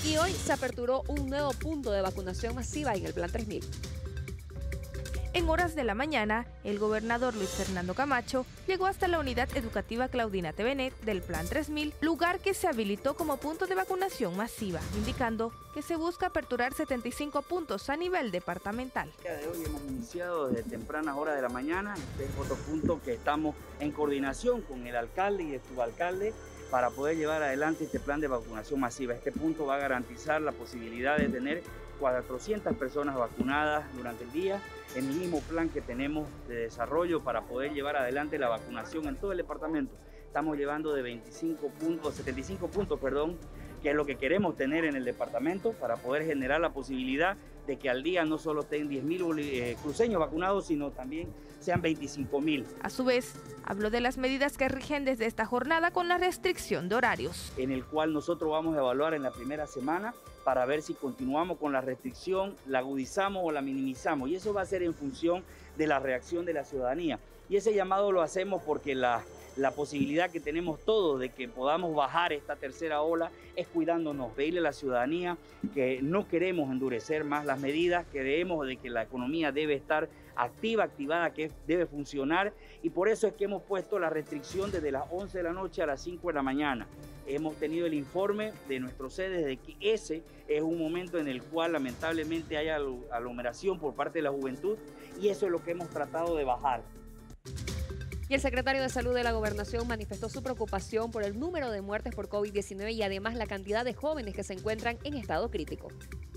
Y hoy se aperturó un nuevo punto de vacunación masiva en el Plan 3000. En horas de la mañana, el gobernador Luis Fernando Camacho llegó hasta la unidad educativa Claudina Tevenet del Plan 3000, lugar que se habilitó como punto de vacunación masiva, indicando que se busca aperturar 75 puntos a nivel departamental. El día de hoy hemos iniciado desde tempranas horas de la mañana. Este es otro punto que estamos en coordinación con el alcalde y el subalcalde para poder llevar adelante este plan de vacunación masiva. Este punto va a garantizar la posibilidad de tener 400 personas vacunadas durante el día, el mismo plan que tenemos de desarrollo para poder llevar adelante la vacunación en todo el departamento. Estamos llevando de 75 puntos, que es lo que queremos tener en el departamento para poder generar la posibilidad de que al día no solo estén 10.000 cruceños vacunados, sino también sean 25.000. A su vez, habló de las medidas que rigen desde esta jornada con la restricción de horarios. En el cual nosotros vamos a evaluar en la primera semana para ver si continuamos con la restricción, la agudizamos o la minimizamos. Y eso va a ser en función de la reacción de la ciudadanía. Y ese llamado lo hacemos porque la posibilidad que tenemos todos de que podamos bajar esta tercera ola es cuidándonos, pedirle a la ciudadanía que no queremos endurecer más las medidas, creemos de que la economía debe estar activada, que debe funcionar, y por eso es que hemos puesto la restricción desde las 11 de la noche a las 5 de la mañana. Hemos tenido el informe de nuestros sedes de que ese es un momento en el cual lamentablemente hay aglomeración por parte de la juventud, y eso es lo que hemos tratado de bajar. Y el secretario de Salud de la Gobernación manifestó su preocupación por el número de muertes por COVID-19 y además la cantidad de jóvenes que se encuentran en estado crítico.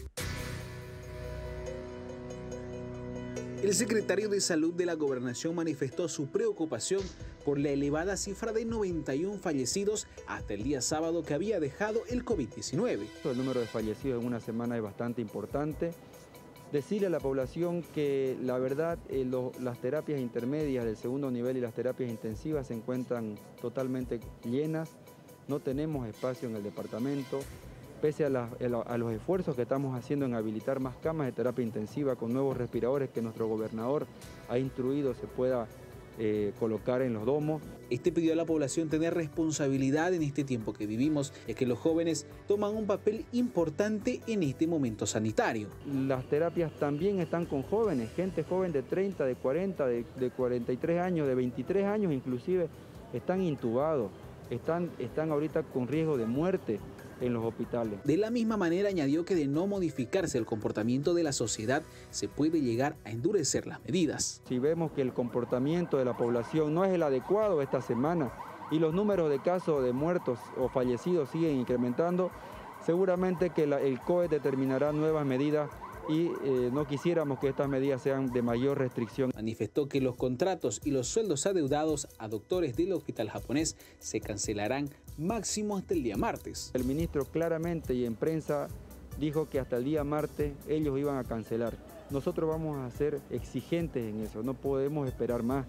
El secretario de Salud de la Gobernación manifestó su preocupación por la elevada cifra de 91 fallecidos hasta el día sábado que había dejado el COVID-19. El número de fallecidos en una semana es bastante importante. Decirle a la población que la verdad las terapias intermedias del segundo nivel y las terapias intensivas se encuentran totalmente llenas. No tenemos espacio en el departamento. Pese a los esfuerzos que estamos haciendo en habilitar más camas de terapia intensiva con nuevos respiradores que nuestro gobernador ha instruido se pueda colocar en los domos. Este pidió a la población tener responsabilidad en este tiempo que vivimos, ya que los jóvenes toman un papel importante en este momento sanitario. Las terapias también están con jóvenes, gente joven de 30, de 40, de 43 años, de 23 años inclusive, están intubados, están ahorita con riesgo de muerte en los hospitales. De la misma manera añadió que de no modificarse el comportamiento de la sociedad se puede llegar a endurecer las medidas. Si vemos que el comportamiento de la población no es el adecuado esta semana y los números de casos de muertos o fallecidos siguen incrementando, seguramente que el COE determinará nuevas medidas y no quisiéramos que estas medidas sean de mayor restricción. Manifestó que los contratos y los sueldos adeudados a doctores del hospital japonés se cancelarán máximo hasta el día martes. El ministro claramente y en prensa dijo que hasta el día martes ellos iban a cancelar. Nosotros vamos a ser exigentes en eso, no podemos esperar más.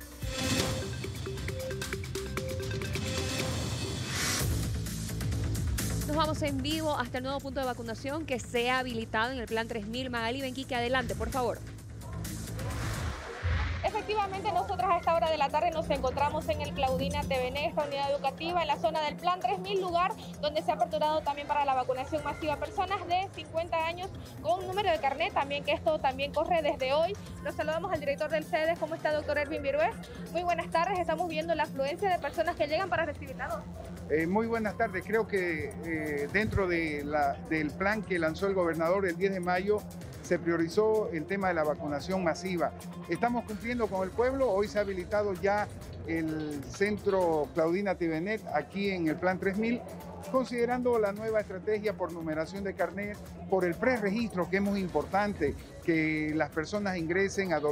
Nos vamos en vivo hasta el nuevo punto de vacunación que se ha habilitado en el Plan 3000. Magali Benquique, adelante, por favor. Efectivamente, nosotros a esta hora de la tarde nos encontramos en el Claudina Tevenet, esta unidad educativa en la zona del Plan 3000, lugar donde se ha aperturado también para la vacunación masiva a personas de 50 años con un número de carnet, también que esto también corre desde hoy. Nos saludamos al director del CEDES. ¿Cómo está, doctor Erwin Virués? Muy buenas tardes. Estamos viendo la afluencia de personas que llegan para recibir la dosis. Muy buenas tardes. Creo que dentro del plan que lanzó el gobernador el 10 de mayo se priorizó el tema de la vacunación masiva. Estamos cumpliendo con el pueblo. Hoy se ha habilitado ya el centro Claudina Tevenet aquí en el Plan 3000, considerando la nueva estrategia por numeración de carnet, por el preregistro, que es muy importante, que las personas ingresen a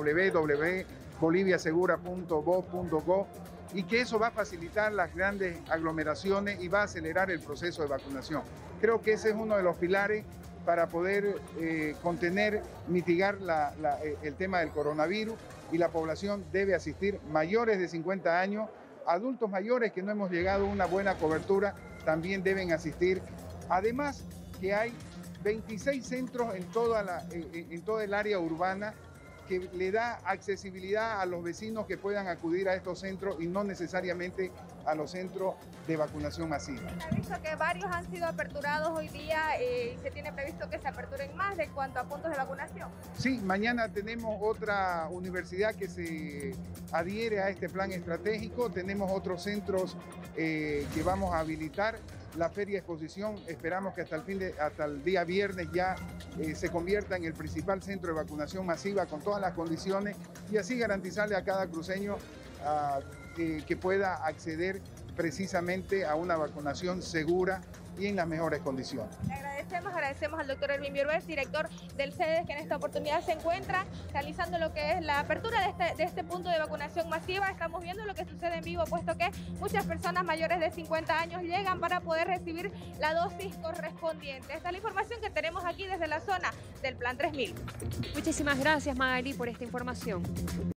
www.boliviasegura.gov.go y que eso va a facilitar las grandes aglomeraciones y va a acelerar el proceso de vacunación. Creo que ese es uno de los pilares para poder contener, mitigar el tema del coronavirus, y la población debe asistir, mayores de 50 años, adultos mayores que no hemos llegado a una buena cobertura, también deben asistir. Además que hay 26 centros en toda el área urbana que le da accesibilidad a los vecinos que puedan acudir a estos centros y no necesariamente a los centros de vacunación masiva. Se ha visto que varios han sido aperturados hoy día y se tiene previsto que se aperturen más de cuanto a puntos de vacunación. Sí, mañana tenemos otra universidad que se adhiere a este plan estratégico, tenemos otros centros que vamos a habilitar. La feria exposición, esperamos que hasta el día viernes ya se convierta en el principal centro de vacunación masiva con todas las condiciones y así garantizarle a cada cruceño que pueda acceder precisamente a una vacunación segura y en las mejores condiciones. Le agradecemos al doctor Erwin Bierbers, director del CEDES, que en esta oportunidad se encuentra realizando lo que es la apertura de este punto de vacunación masiva. Estamos viendo lo que sucede en vivo, puesto que muchas personas mayores de 50 años llegan para poder recibir la dosis correspondiente. Esta es la información que tenemos aquí desde la zona del Plan 3000. Muchísimas gracias, Magali, por esta información.